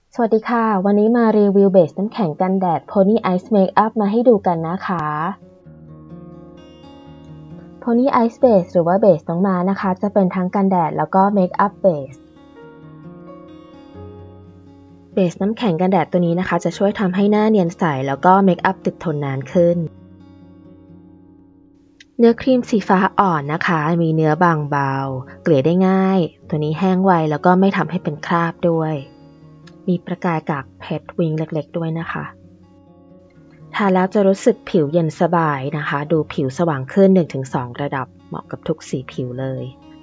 สวัสดีค่ะวันนี้มารีวิวเบสน้ำแข็งกันแดด Pony Ice Makeup มาให้ดูกันนะคะ Pony Ice Base หรือว่าเบสน้องม้านะคะจะเป็นทั้งกันแดดแล้วก็เมคอัพเบสน้ำแข็งกันแดดตัวนี้นะคะจะช่วยทำให้หน้าเนียนใสแล้วก็เมคอัพติดทนนานขึ้นเนื้อครีมสีฟ้าอ่อนนะคะมีเนื้อบางเบาเกลี่ยได้ง่ายตัวนี้แห้งไวแล้วก็ไม่ทำให้เป็นคราบด้วยมีประกายกากเพชรวิงเล็กๆด้วยนะคะทาแล้วจะรู้สึกผิวเย็นสบายนะคะดูผิวสว่างขึ้น 1-2 ระดับเหมาะกับทุกสีผิวเลย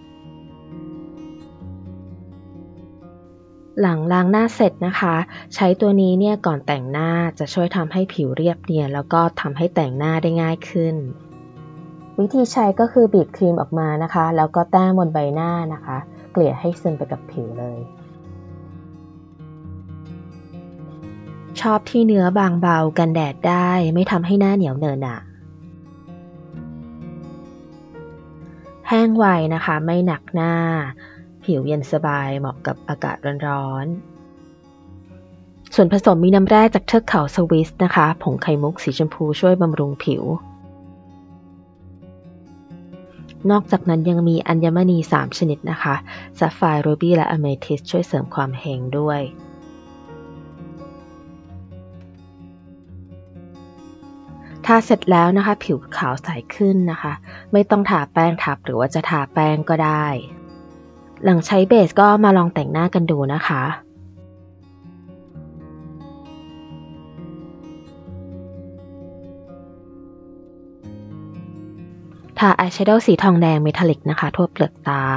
หลังล้างหน้าเสร็จนะคะใช้ตัวนี้เนี่ยก่อนแต่งหน้าจะช่วยทำให้ผิวเรียบเนียนแล้วก็ทำให้แต่งหน้าได้ง่ายขึ้นวิธีใช้ก็คือบีบครีมออกมานะคะแล้วก็แต้มบนใบหน้านะคะเกลี่ยให้ซึมไปกับผิวเลยชอบที่เนื้อบางเบากันแดดได้ไม่ทำให้หน้าเหนียวเนอะหนะแห้งไวนะคะไม่หนักหน้าผิวเย็นสบายเหมาะกับอากาศร้อนๆส่วนผสมมีน้ำแร่จากเทือกเขาสวิสนะคะผงไข่มุกสีชมพูช่วยบำรุงผิวนอกจากนั้นยังมีอัญมณี3ชนิดนะคะแซฟไฟร์รูบี้และอะเมทิสช่วยเสริมความเฮงด้วยทาเสร็จแล้วนะคะผิวขาวใสขึ้นนะคะไม่ต้องทาแป้งทับหรือว่าจะทาแป้งก็ได้หลังใช้เบสก็มาลองแต่งหน้ากันดูนะคะทาอายแชโดว์สีทองแดงเมทัลลิกนะคะทั่วเปลือกตา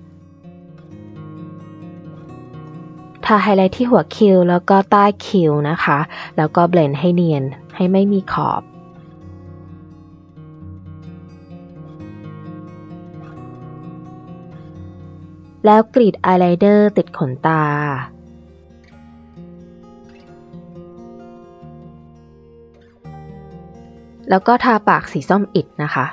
ทาไฮไลท์ที่หัวคิ้วแล้วก็ใต้คิ้วนะคะแล้วก็เบลนด์ให้เนียนให้ไม่มีขอบแล้วกรีดอายไลเนอร์ติดขนตาแล้วก็ทาปากสีส้มอิฐนะคะ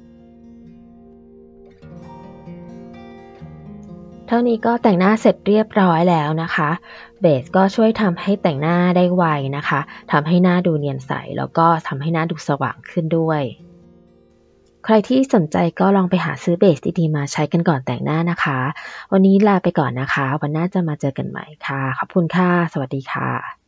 เท่านี้ก็แต่งหน้าเสร็จเรียบร้อยแล้วนะคะเบสก็ช่วยทำให้แต่งหน้าได้ไวนะคะทำให้หน้าดูเนียนใสแล้วก็ทำให้หน้าดูสว่างขึ้นด้วยใครที่สนใจก็ลองไปหาซื้อเบสดีๆมาใช้กันก่อนแต่งหน้านะคะวันนี้ลาไปก่อนนะคะวันหน้าจะมาเจอกันใหม่ค่ะขอบคุณค่ะสวัสดีค่ะ